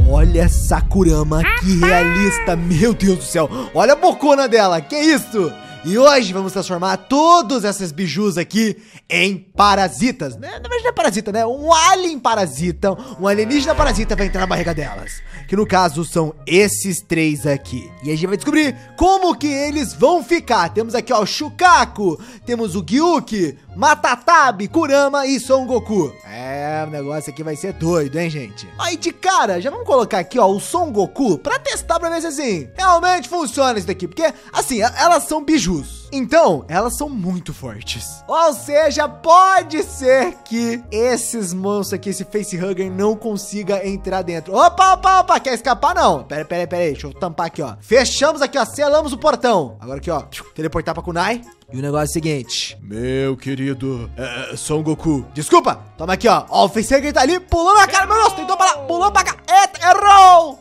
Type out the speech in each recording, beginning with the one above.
Olha essa Kurama, que realista, meu Deus do céu. Olha a bocona dela, que isso? E hoje vamos transformar todos esses bijus aqui em parasitas. Na verdade não é parasita, né? Um alien parasita, um alienígena parasita vai entrar na barriga delas. Que no caso são esses três aqui. E a gente vai descobrir como que eles vão ficar. Temos aqui, ó, o Shukaku, temos o Gyuki, Matatabi, Kurama e Son Goku. É, o negócio aqui vai ser doido, hein, gente? Aí de cara, já vamos colocar aqui, ó, o Son Goku pra testar pra ver se assim, realmente funciona isso daqui. Porque, assim, elas são bijus. Então, elas são muito fortes. Ou seja, pode ser que esses monstros aqui, esse facehugger, não consiga entrar dentro. Opa, opa, opa, quer escapar não? Pera aí, deixa eu tampar aqui, ó. Fechamos aqui, ó, selamos o portão. Agora aqui, ó, teleportar pra Kunai. E o negócio é o seguinte, meu querido Son Goku, desculpa, toma aqui, ó, o facehugger tá ali, pulando na cara, meu Deus, tentou pra lá, pulando pra cá, eita, errou,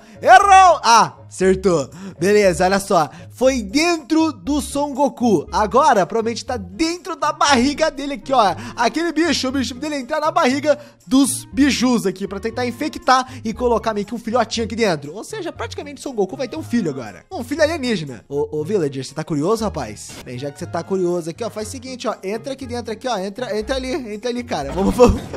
ah, acertou, beleza, olha só, foi dentro do Son Goku, agora provavelmente tá dentro da barriga dele aqui, ó, aquele bicho, o bicho dele entrar na barriga dos bijus aqui, pra tentar infectar e colocar meio que um filhotinho aqui dentro, ou seja, praticamente Son Goku vai ter um filho agora, um filho alienígena. Ô Villager, você tá curioso, rapaz? Bem, já que você tá curioso aqui, ó, faz o seguinte, ó, entra aqui dentro aqui, ó, entra ali, cara, vamos,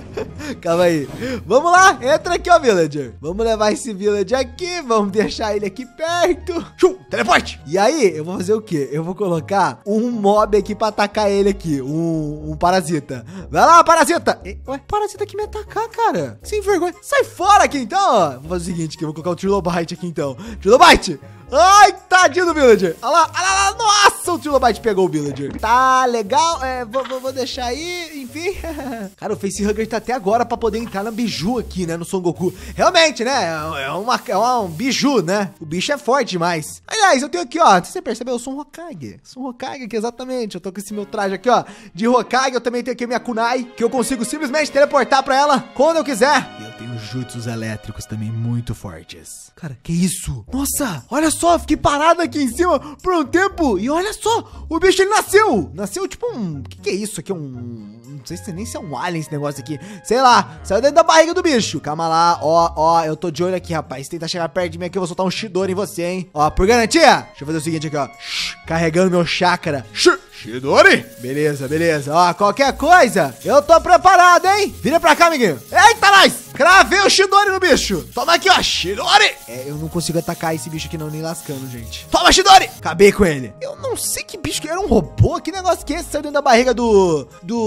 calma aí, vamos lá, entra aqui, ó, Villager, vamos levar esse Villager aqui, vamos deixar ele aqui perto, teleporte, e aí, eu vou fazer o quê? Eu vou colocar um mob aqui pra atacar ele aqui, um parasita, vai lá, parasita, ué, parasita aqui me atacar, cara, sem vergonha, sai fora aqui então, ó, vou fazer o seguinte aqui, eu vou colocar o Trilobite aqui então, Trilobite, ai, tadinho do Villager. Olha lá, nossa, o Trilobite pegou o Villager. Tá legal, vou deixar aí, enfim. Cara, o facehugger tá até agora pra poder entrar na biju aqui, né, no Son Goku. Realmente, né, é um biju, né. O bicho é forte demais. Aliás, eu tenho aqui, ó, você percebeu, eu sou um Hokage. Sou um Hokage aqui, exatamente. Eu tô com esse meu traje aqui, ó, de Hokage. Eu também tenho aqui a minha Kunai, que eu consigo simplesmente teleportar pra ela quando eu quiser. E eu tenho jutsus elétricos também muito fortes. Cara, que isso? Nossa, olha só, fiquei parado aqui em cima por um tempo e olha só, o bicho ele nasceu tipo um, que é isso aqui, não sei se nem se é um alien esse negócio aqui, sei lá, saiu dentro da barriga do bicho, calma lá, ó, eu tô de olho aqui, rapaz, se tentar chegar perto de mim aqui eu vou soltar um Chidori em você, hein, ó, por garantia, deixa eu fazer o seguinte aqui, ó, carregando meu chakra, Chidori, beleza, ó, qualquer coisa, eu tô preparado, hein, vira pra cá, amiguinho, eita, nós, cravei o Chidori no bicho, toma aqui, ó, Chidori, eu não consigo atacar esse bicho aqui não, nem lascando, gente, toma, Chidori, acabei com ele, eu não sei que bicho que era, um robô, que negócio que é esse, saiu dentro da barriga do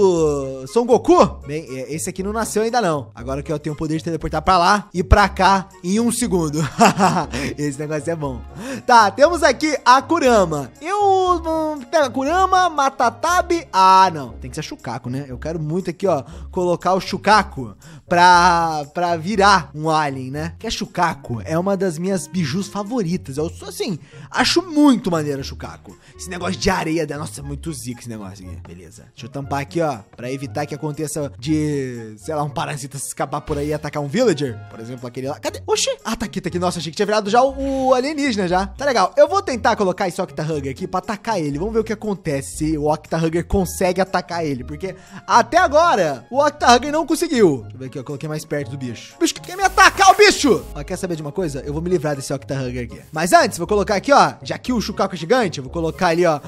Son Goku, bem, esse aqui não nasceu ainda não, agora que eu tenho o poder de teleportar pra lá e pra cá em 1 segundo, esse negócio é bom, tá, temos aqui a Kurama, pega a Kurama, Matatabi, não, tem que ser Shukaku, né, eu quero muito aqui, ó, colocar o Shukaku pra virar um alien, né, que a Shukaku é uma das minhas bijus favoritas, eu sou assim, acho muito maneiro a Shukaku, esse negócio de areia dela, nossa, é muito zica esse negócio aqui, beleza, deixa eu tampar aqui, ó, pra evitar que aconteça de, sei lá, um parasita se escapar por aí e atacar um villager, por exemplo, aquele lá, cadê? Oxi, tá aqui, nossa, achei que tinha virado já o alienígena já, tá legal, eu vou tentar colocar esse Octahugger aqui pra atacar ele, vamos ver o que acontece, se o Octahugger consegue atacar ele, porque até agora o Octahugger não conseguiu, deixa eu ver aqui, eu coloquei mais perto do bicho, o bicho quer me atacar, o bicho, ó, quer saber de uma coisa? Eu vou me livrar desse Octahugger aqui, mas antes, vou colocar aqui, ó, já que o Shukaku é gigante, eu vou colocar ali, ó,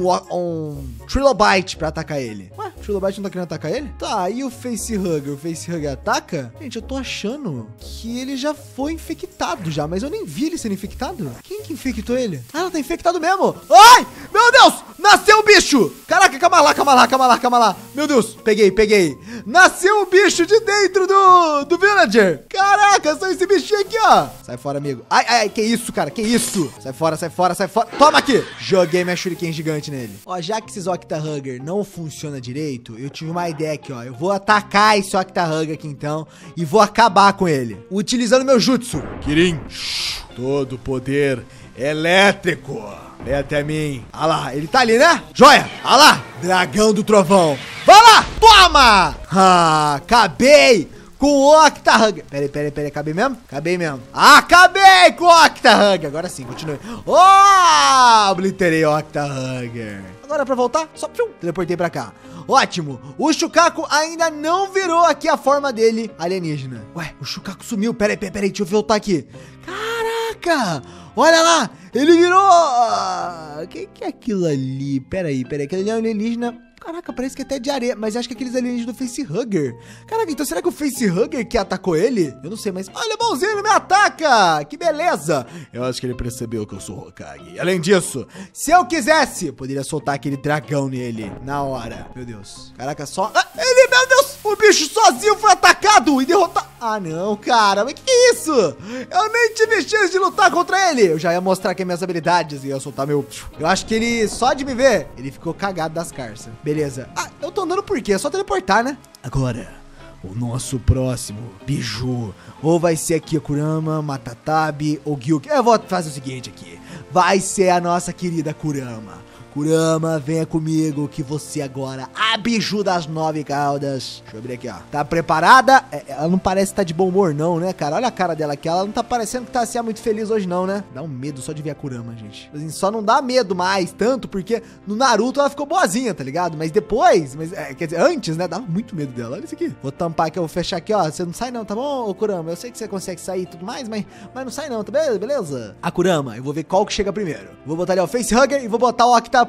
um Trilobite pra atacar ele. Ué, o Trilobite não tá querendo atacar ele? Tá, e o Facehugger ataca? Gente, eu tô achando que ele já foi infectado já, mas eu nem vi ele sendo infectado. Quem que infectou ele? Ah, tá infectado mesmo. Ai, meu Deus, nasceu o bicho. Caraca, calma lá. Meu Deus, peguei. Nasceu o bicho de dentro do Villager. Caraca, só esse bichinho aqui, ó. Sai fora, amigo. Ai, que isso, cara, que isso? Sai fora. Toma aqui. Joguei minha shuriken gigante nele. Ó, já que esses Octahugger não funciona direito, eu tive uma ideia aqui, ó. Eu vou atacar esse Octahugger aqui, então, e vou acabar com ele, utilizando meu jutsu. Kirin, todo poder elétrico. Vem até mim. Ah lá, ele tá ali, né? Joia! Ah lá, dragão do trovão. Vai lá, toma! Acabei com o Octahugger. Peraí, acabei mesmo? Acabei mesmo. Acabei com o Octahugger. Agora sim, continue. Obliterei o Octahugger. Agora pra voltar, só teleportei pra cá. Ótimo. O Shukaku ainda não virou aqui a forma dele alienígena. Ué, o Shukaku sumiu. Pera aí, deixa eu voltar aqui. Caraca! Olha lá! Ele virou... O que é aquilo ali? Pera aí. Aquele ali é um alienígena... Caraca, parece que é até de areia, mas acho que é aqueles alienígenas do Facehugger. Caraca, então será que o Facehugger que atacou ele? Eu não sei, mas olha, bonzinho, ele me ataca! Que beleza! Eu acho que ele percebeu que eu sou Hokage. Além disso, se eu quisesse, eu poderia soltar aquele dragão nele na hora. Meu Deus. Caraca, só... meu Deus! O bicho sozinho foi atacado e derrotado. Ah, não, cara. Mas que é isso? Eu nem tive chance de lutar contra ele. Eu já ia mostrar aqui minhas habilidades e ia soltar meu... Eu acho que ele, só de me ver, ele ficou cagado das carças. Beleza. Ah, eu tô andando por quê? É só teleportar, né? Agora, o nosso próximo biju. Ou vai ser aqui a Kurama, Matatabi ou Gyuki. Eu vou fazer o seguinte aqui. Vai ser a nossa querida Kurama. Kurama, venha comigo que você agora a biju das 9 caudas. Deixa eu abrir aqui, ó. Tá preparada? Ela não parece estar de bom humor não, né, cara? Olha a cara dela aqui. Ela não tá parecendo que tá assim muito feliz hoje não, né? Dá um medo só de ver a Kurama, gente. Assim, só não dá medo mais, tanto porque no Naruto ela ficou boazinha, tá ligado? Mas depois, quer dizer, antes, né? Dava muito medo dela. Olha isso aqui. Vou tampar aqui, eu vou fechar aqui, ó. Você não sai não, tá bom, ô Kurama? Eu sei que você consegue sair e tudo mais, mas não sai não, tá beleza? A Kurama, eu vou ver qual que chega primeiro. Vou botar ali o Facehugger e vou botar o Octa...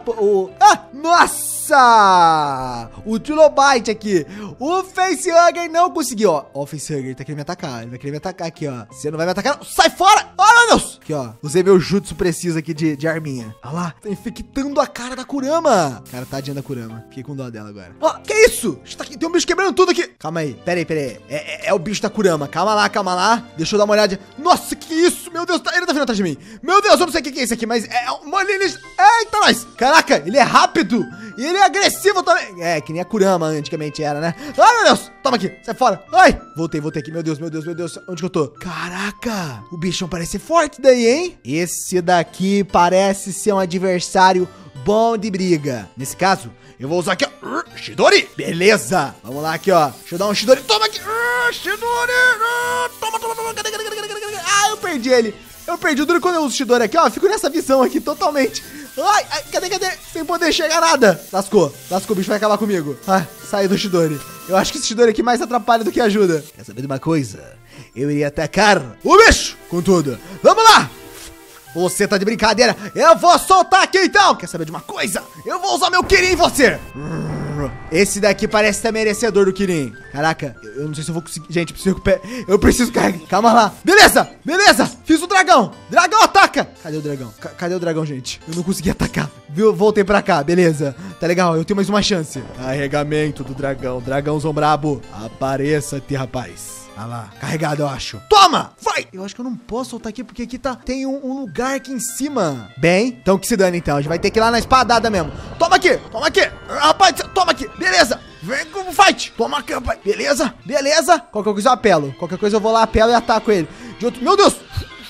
nossa! O Trilobite aqui. O Facehugger não conseguiu, ó. Ó, o Facehugger tá querendo me atacar. Ele vai querer me atacar aqui, ó. Você não vai me atacar, não. Sai fora! Oh, meu Deus! Aqui, ó. Usei meu jutsu preciso aqui de arminha. Olha lá. Tá infectando a cara da Kurama. Cara, tadinha da Kurama. Fiquei com dó dela agora. Ó, que isso? Tem um bicho quebrando tudo aqui. Calma aí. Pera aí. É o bicho da Kurama. Calma lá. Deixa eu dar uma olhada. Nossa, que isso? Meu Deus, ele tá vindo atrás de mim. Meu Deus, eu não sei o que é isso aqui, mas é um alienígena. Eita, nós! Caraca, ele é rápido e ele é agressivo também. É, que nem a Kurama antigamente era, né? Ai, meu Deus! Toma aqui, sai fora. Ai! Voltei aqui. Meu Deus. Onde que eu tô? Caraca! O bichão parece forte daí, hein? Esse daqui parece ser um adversário bom de briga. Nesse caso, eu vou usar aqui, ó. Chidori! Beleza! Vamos lá aqui, ó. Deixa eu dar um Chidori. Toma aqui! Chidori! Toma! Cadê? Ah, eu perdi ele. Eu perdi o duro quando eu uso o Chidori aqui, ó. Fico nessa visão aqui totalmente. Ai, cadê? Sem poder enxergar nada. Lascou, o bicho vai acabar comigo. Ah, saí do Chidori. Eu acho que esse Chidori aqui mais atrapalha do que ajuda. Quer saber de uma coisa? Eu iria atacar o bicho com tudo. Vamos lá! Você tá de brincadeira. Eu vou soltar aqui então. Quer saber de uma coisa? Eu vou usar meu Kirin em você. Esse daqui parece ser merecedor do Kirin. Caraca, eu não sei se eu vou conseguir. Gente, eu preciso carregar. Calma lá. Beleza. Fiz o dragão. Dragão ataca. Cadê o dragão? Cadê o dragão, gente? Eu não consegui atacar. Viu? Voltei pra cá. Beleza. Tá legal. Eu tenho mais uma chance. Carregamento do dragão. Dragãozão brabo. Apareça-te, rapaz. Ah lá, carregado, eu acho. Toma! Vai! Eu acho que eu não posso soltar aqui, porque aqui tem um lugar aqui em cima. Bem, então que se dane então. A gente vai ter que ir lá na espadada mesmo. Toma aqui! Rapaz, toma aqui! Beleza! Vem com o fight! Toma aqui, rapaz! Beleza! Qualquer coisa eu apelo. Qualquer coisa eu vou lá, apelo e ataco ele. De outro... Meu Deus!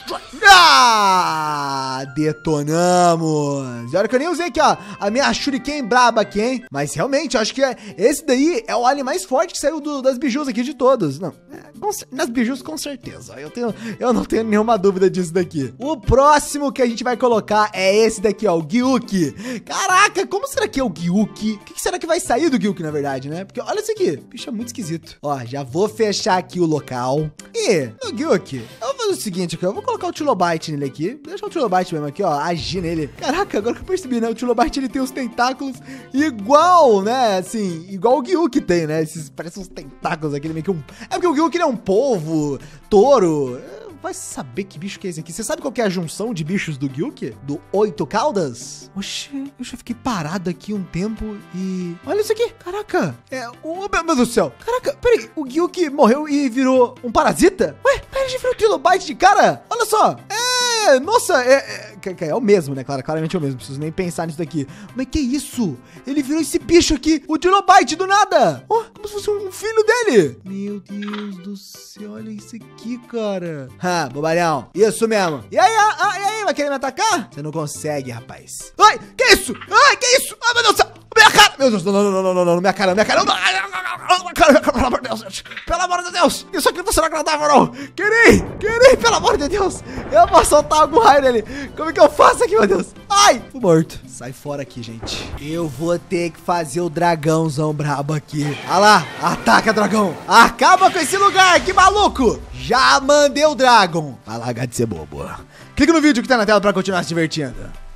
Ah, detonamos. E olha que eu nem usei aqui, ó, a minha Shuriken braba aqui, hein? Mas realmente, eu acho que esse daí é o alien mais forte que saiu das bijus aqui de todos. Não, nas bijus com certeza. Eu não tenho nenhuma dúvida disso daqui. O próximo que a gente vai colocar é esse daqui, ó, o Gyuki. Caraca, como será que é o Gyuki? O que será que vai sair do Gyuki, na verdade, né? Porque olha isso aqui, bicho é muito esquisito. Ó, já vou fechar aqui o local. E no Gyuki, eu vou fazer o seguinte aqui, eu vou colocar o Trilobite nele aqui. Deixa o Trilobite mesmo aqui, ó, agir nele. Caraca, agora que eu percebi, né? O Trilobite, ele tem os tentáculos igual, né? Assim, igual o Gyuki tem, né? Parecem uns tentáculos aqui, meio que É porque o Gyuki, ele é um polvo, touro... Vai saber que bicho que é esse aqui. Você sabe qual que é a junção de bichos do Gyuki? Do 8 caudas? Oxi, eu já fiquei parado aqui um tempo e... Olha isso aqui. Caraca. Meu Deus do céu. Caraca, peraí. O Gyuki morreu e virou um parasita? Ué, ele já virou Trilobite de cara? Olha só. Nossa, é o mesmo, né? Claramente é o mesmo. Não preciso nem pensar nisso daqui. Mas que isso? Ele virou esse bicho aqui, o Trilobite, do nada. Oh, como se fosse um filho dele. Meu Deus do céu, olha isso aqui, cara. Bobalhão. Isso mesmo. E aí, vai querer me atacar? Você não consegue, rapaz. Ai, que isso? Ai, meu Deus do céu. minha cara. Meu Deus, não, minha cara, pelo amor de Deus, gente. Pelo amor de Deus, isso aqui não tá sendo agradável, não. Querei, pelo amor de Deus. Eu vou soltar algum raio nele. Como é que eu faço aqui, meu Deus? Ai, fui morto. Sai fora aqui, gente. Eu vou ter que fazer o dragãozão brabo aqui. Olha lá, ataca, dragão. Acaba com esse lugar, que maluco. Já mandei o Dragon. Vai lá, gato de ser bobo. Clica no vídeo que tá na tela pra continuar se divertindo.